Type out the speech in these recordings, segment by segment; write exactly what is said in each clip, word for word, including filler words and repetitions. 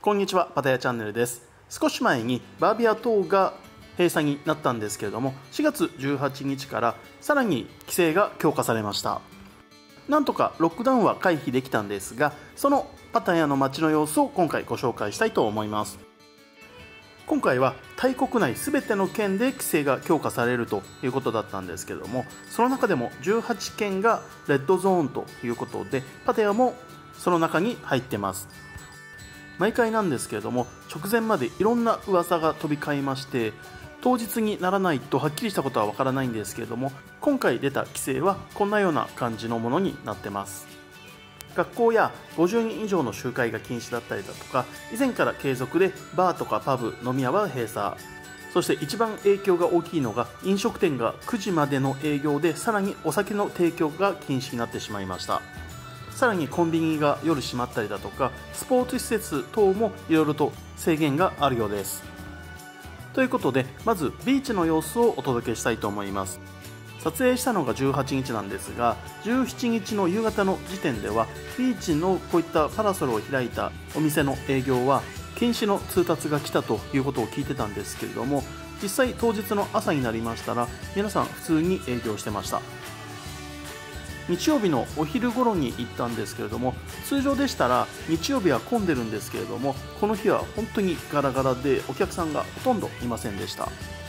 こんにちは、パタヤチャンネルです。少し前にバービア島が閉鎖になったんですけれども、しがつじゅうはちにちからさらに規制が強化されました。なんとかロックダウンは回避できたんですが、そのパタヤの街の様子を今回ご紹介したいと思います。今回はタイ国内すべての県で規制が強化されるということだったんですけれども、その中でもじゅうはちけんがレッドゾーンということで、パタヤもその中に入ってます。毎回なんですけれども、直前までいろんな噂が飛び交いまして、当日にならないとはっきりしたことはわからないんですけれども、今回出た規制はこんなような感じのものになってます。学校やごじゅうにん以上の集会が禁止だったりだとか、以前から継続でバーとかパブ、飲み屋は閉鎖、そして一番影響が大きいのが飲食店がくじまでの営業で、さらにお酒の提供が禁止になってしまいました。さらにコンビニが夜閉まったりだとか、スポーツ施設等もいろいろと制限があるようです。ということで、まずビーチの様子をお届けしたいと思います。撮影したのがじゅうはちにちなんですが、じゅうしちにちの夕方の時点ではビーチのこういったパラソルを開いたお店の営業は禁止の通達が来たということを聞いてたんですけれども、実際当日の朝になりましたら皆さん普通に営業してました。日曜日のお昼頃に行ったんですけれども、通常でしたら日曜日は混んでるんですけれども、この日は本当にガラガラでお客さんがほとんどいませんでした。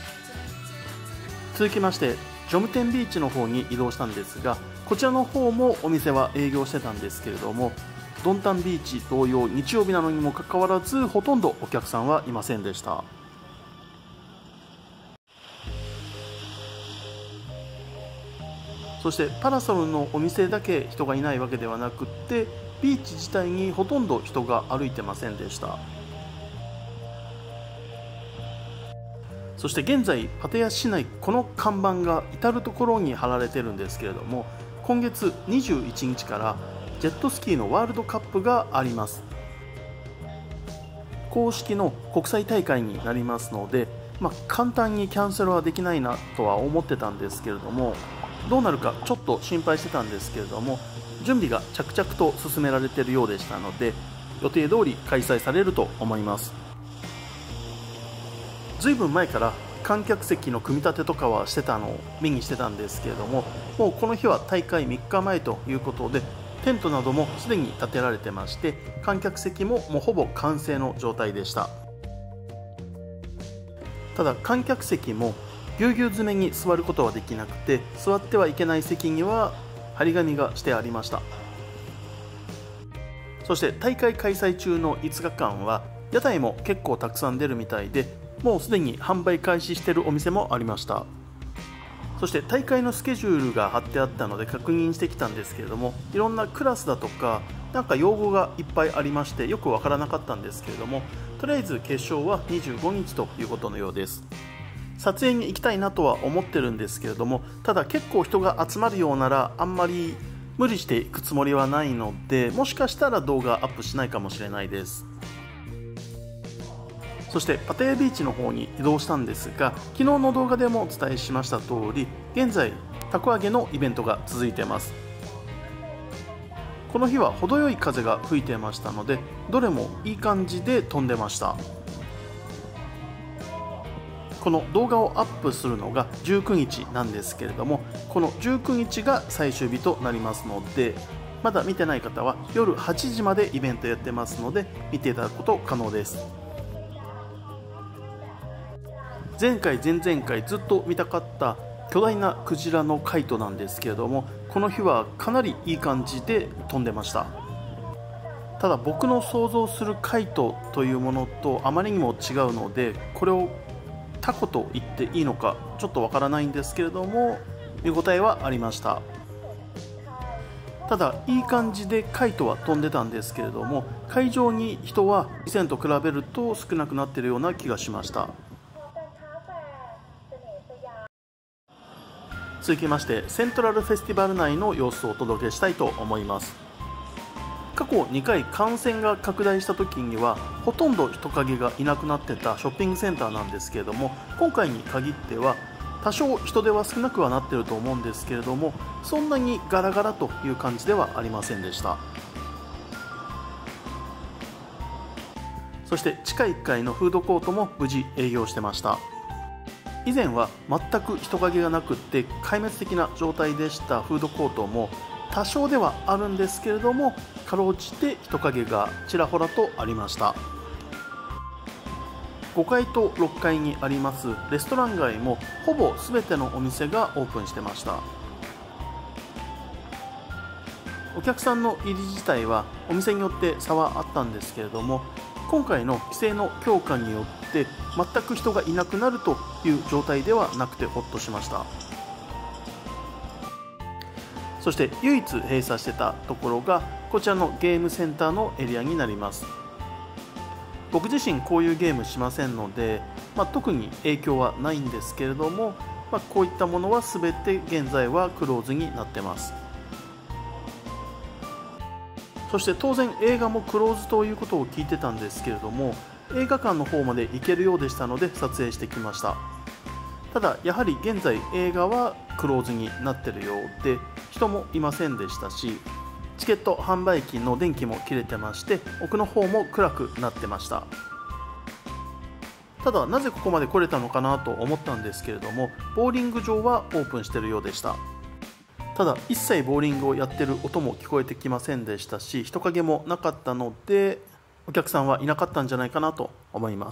続きましてジョムテンビーチの方に移動したんですが、こちらの方もお店は営業してたんですけれども、ドンタンビーチ同様日曜日なのにもかかわらずほとんどお客さんはいませんでした。そしてパラソルのお店だけ人がいないわけではなくって、ビーチ自体にほとんど人が歩いてませんでした。そして現在パタヤ市内、この看板が至る所に貼られてるんですけれども、今月にじゅういちにちからジェットスキーのワールドカップがあります。公式の国際大会になりますので、まあ、簡単にキャンセルはできないなとは思ってたんですけれども、どうなるかちょっと心配してたんですけれども、準備が着々と進められているようでしたので、予定通り開催されると思います。ずいぶん前から観客席の組み立てとかはしてたのを目にしてたんですけれども、もうこの日は大会みっかまえということで、テントなどもすでに建てられてまして、観客席ももうほぼ完成の状態でした。ただ観客席もぎゅうぎゅう詰めに座ることはできなくて、座ってはいけない席には張り紙がしてありました。そして大会開催中のいつかかんは屋台も結構たくさん出るみたいで、もうすでに販売開始しているお店もありました。そして大会のスケジュールが貼ってあったので確認してきたんですけれども、いろんなクラスだとかなんか用語がいっぱいありまして、よくわからなかったんですけれども、とりあえず決勝はにじゅうごにちということのようです。撮影に行きたいなとは思ってるんですけれども、ただ結構人が集まるようならあんまり無理していくつもりはないので、もしかしたら動画アップしないかもしれないです。そしてパタヤビーチの方に移動したんですが、昨日の動画でもお伝えしました通り、現在たこ揚げのイベントが続いています。この日は程よい風が吹いていましたので、どれもいい感じで飛んでました。この動画をアップするのがじゅうくにちなんですけれども、このじゅうくにちが最終日となりますので、まだ見てない方は夜はちじまでイベントやってますので見ていただくこと可能です。前回前々回ずっと見たかった巨大なクジラのカイトなんですけれども、この日はかなりいい感じで飛んでました。ただ僕の想像するカイトというものとあまりにも違うので、これをタコと言っていいのかちょっとわからないんですけれども、見応えはありました。ただいい感じでカイトは飛んでたんですけれども、会場に人は以前と比べると少なくなっているような気がしました。続きましてセントラルフェスティバル内の様子をお届けしたいと思います。過去にかい感染が拡大した時にはほとんど人影がいなくなってたショッピングセンターなんですけれども、今回に限っては多少人出は少なくはなっていると思うんですけれども、そんなにガラガラという感じではありませんでした。 そして地下いっかいのフードコートも無事営業してました。以前は全く人影がなくって壊滅的な状態でしたフードコートも多少ではあるんですけれども、かろうじて人影がちらほらとありました。ごかいとろっかいにありますレストラン街もほぼ全てのお店がオープンしてました。お客さんの入り自体はお店によって差はあったんですけれども、今回の規制の強化によって全く人がいなくなるという状態ではなくてほっとしました。そして唯一閉鎖してたところがこちらのゲームセンターのエリアになります。僕自身こういうゲームしませんので、まあ、特に影響はないんですけれども、まあ、こういったものは全て現在はクローズになってます。そして当然映画もクローズということを聞いてたんですけれども、映画館の方まで行けるようでしたので撮影してきました。ただやはり現在映画はクローズになっているようで人もいませんでしたし、チケット販売機の電気も切れてまして奥の方も暗くなってました。ただなぜここまで来れたのかなと思ったんですけれども、ボーリング場はオープンしているようでした。ただ一切ボーリングをやってる音も聞こえてきませんでしたし、人影もなかったのでお客さんはいなかったんじゃないかなと思います。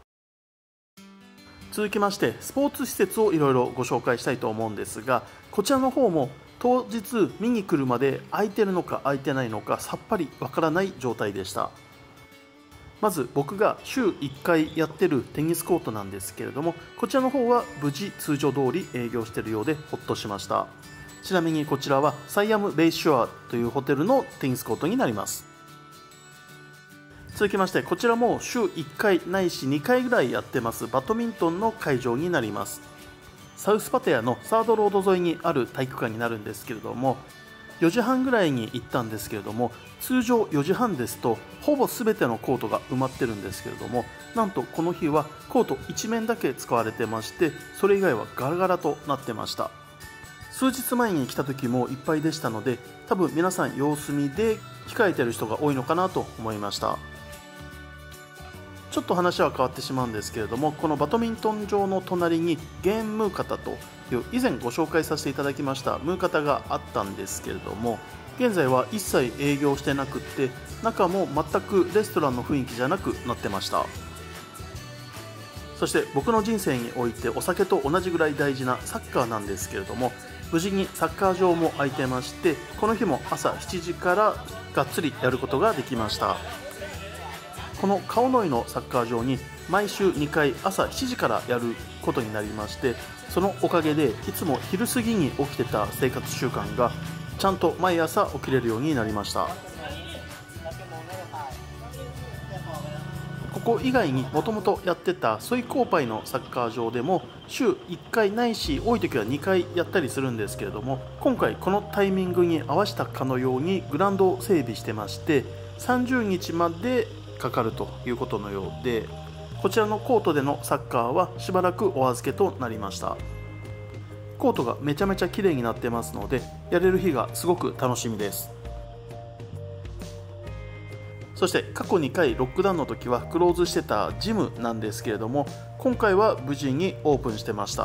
続きましてスポーツ施設をいろいろご紹介したいと思うんですが、こちらの方も当日見に来るまで空いてるのか空いてないのかさっぱりわからない状態でした。まず僕が週いっかいやってるテニスコートなんですけれども、こちらの方は無事通常通り営業しているようでほっとしました。ちなみにこちらはサイアムベイショアというホテルのテニスコートになります。続きましてこちらも週いっかいないしにかいぐらいやってますバドミントンの会場になります。サウスパタヤのサードロード沿いにある体育館になるんですけれども、よじはんぐらいに行ったんですけれども、通常よじはんですとほぼ全てのコートが埋まってるんですけれども、なんとこの日はコート一面だけ使われてまして、それ以外はガラガラとなってました。数日前に来た時もいっぱいでしたので、多分皆さん様子見で控えてる人が多いのかなと思いました。ちょっと話は変わってしまうんですけれども、このバドミントン場の隣にゲームムーカタという以前ご紹介させていただきましたムーカタがあったんですけれども、現在は一切営業してなくって中も全くレストランの雰囲気じゃなくなってました。そして僕の人生においてお酒と同じぐらい大事なサッカーなんですけれども、無事にサッカー場も空いてまして、この日も朝しちじからがっつりやることができました。この川の井のサッカー場に毎週にかい朝しちじからやることになりまして、そのおかげでいつも昼過ぎに起きてた生活習慣がちゃんと毎朝起きれるようになりました。ここ以外にもともとやってたソイコーパイのサッカー場でも週いっかいないし多い時はにかいやったりするんですけれども、今回このタイミングに合わせたかのようにグラウンドを整備してまして、さんじゅうにちまでかかるということのようで、こちらのコートでのサッカーはしばらくお預けとなりました。コートがめちゃめちゃ綺麗になってますので、やれる日がすごく楽しみです。そして過去にかいロックダウンの時はクローズしてたジムなんですけれども、今回は無事にオープンしてました。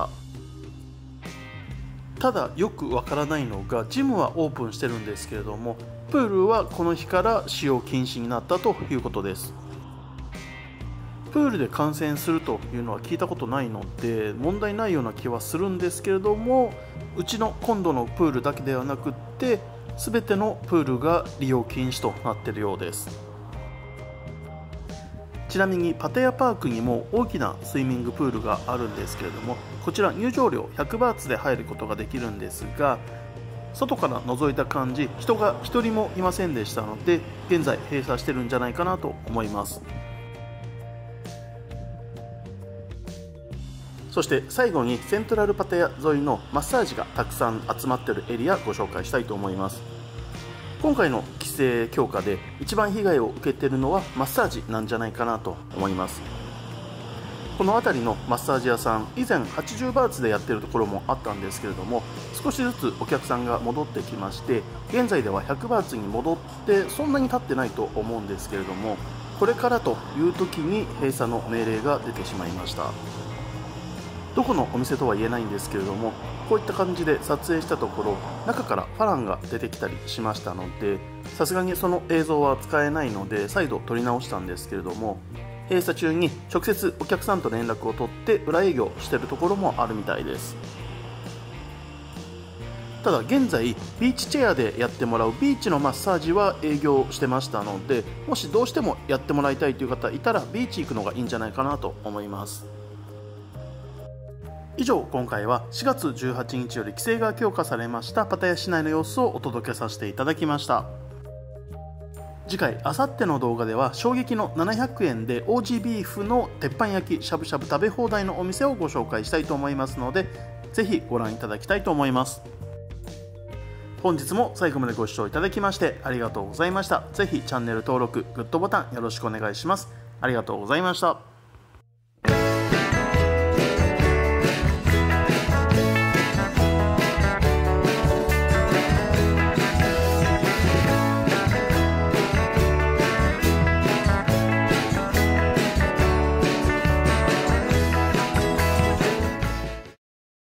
ただよくわからないのが、ジムはオープンしてるんですけれどもプールはこの日から使用禁止になったということです。プールで観戦するというのは聞いたことないので問題ないような気はするんですけれども、うちの今度のプールだけではなくって全てのプールが利用禁止となっているようです。ちなみにパタヤパークにも大きなスイミングプールがあるんですけれども、こちら入場料ひゃくバーツで入ることができるんですが、外から覗いた感じ人がひとりもいませんでしたので、現在閉鎖してるんじゃないかなと思います。そして最後にセントラルパタヤ沿いのマッサージがたくさん集まっているエリアご紹介したいと思います。今回の規制強化で一番被害を受けているのはマッサージなんじゃないかなと思います。この辺りのマッサージ屋さん、以前はちじゅうバーツでやっているところもあったんですけれども、少しずつお客さんが戻ってきまして、現在ではひゃくバーツに戻ってそんなに経ってないと思うんですけれども、 これからという時に閉鎖の命令が出てしまいました。どこのお店とは言えないんですけれども、こういった感じで撮影したところ中からファランが出てきたりしましたので、さすがにその映像は使えないので再度撮り直したんですけれども、閉鎖中に直接お客さんと連絡を取って裏営業しているところもあるみたいです。ただ現在ビーチチェアでやってもらうビーチのマッサージは営業してましたので、もしどうしてもやってもらいたいという方いたらビーチ行くのがいいんじゃないかなと思います。以上、今回はしがつじゅうはちにちより規制が強化されましたパタヤ市内の様子をお届けさせていただきました。次回、あさっての動画では衝撃のななひゃくえんでオージービーフの鉄板焼きしゃぶしゃぶ食べ放題のお店をご紹介したいと思いますので、ぜひご覧いただきたいと思います。本日も最後までご視聴いただきましてありがとうございました。ぜひチャンネル登録、グッドボタンよろしくお願いします。ありがとうございました。